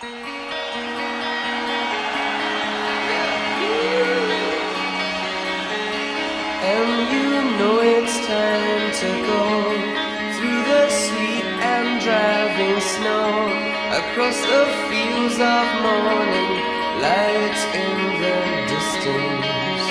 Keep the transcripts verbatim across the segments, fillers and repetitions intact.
And you know it's time to go through the sleet and driving snow, across the fields of morning, lights in the distance.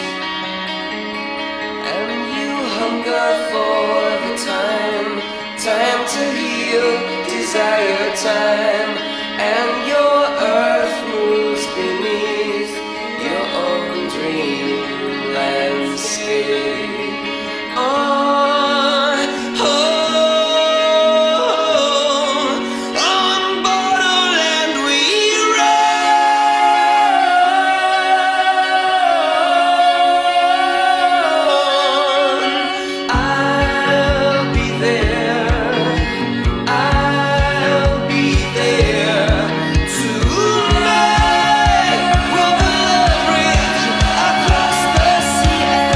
And you hunger for the time, time to heal, desire time, and your earth moves beneath your own dream landscape. Oh, oh, on borderland we run. I'll be there, I'll be there tonight. We'll build a bridge across the sea and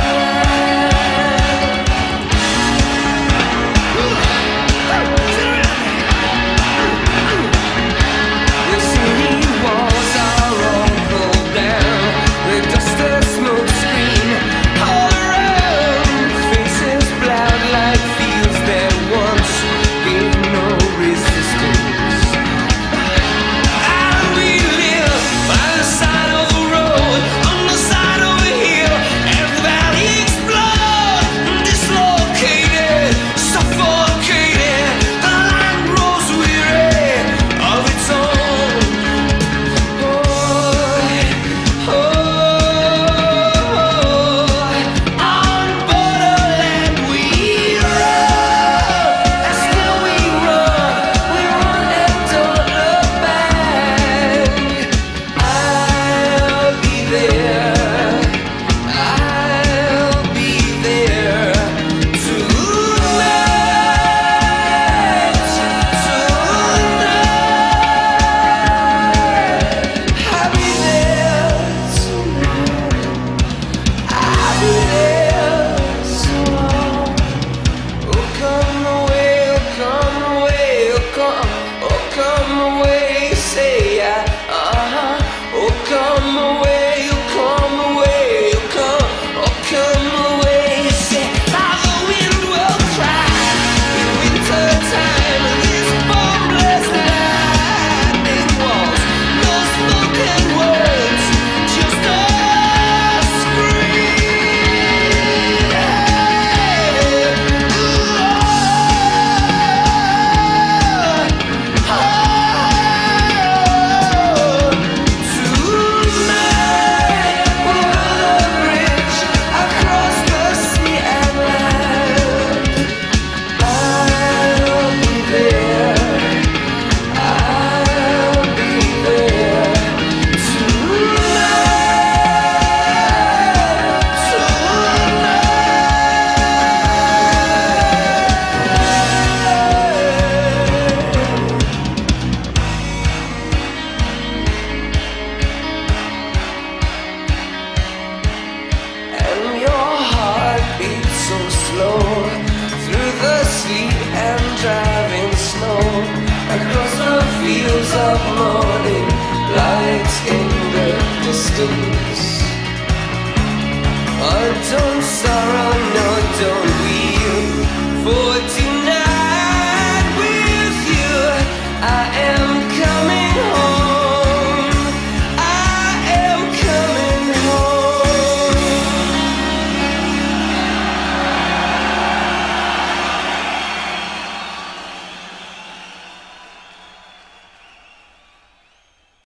the city walls are all pulled down, the dust of smoke screen all around, faces blurred like fields that once gave no resistance. And we live by the side of the road, on the side of a hill, as the valley explodes, dislocated, suffocated, the land grows weary of its own. Oh, oh, on borderland we run, and still we run, we run and don't look back. I'll be there, I'll be there tonight, tonight. I'll be there tonight, I'll be there tonight. Oh, come away, oh, come away, oh, come, oh, come away, say yeah, uh-huh. Oh, come away, oh, come away, oh, come, oh, come away, say, how the wind will cry in winter time, these bombless lightning walls, no spoken words, just a scream. Oh, tonight we'll build a bridge across the sea and land. I'll be there, I'll be there tonight, and your heart beats so slow through the sleet and driving snow, across the fields of morning, lights in the distance.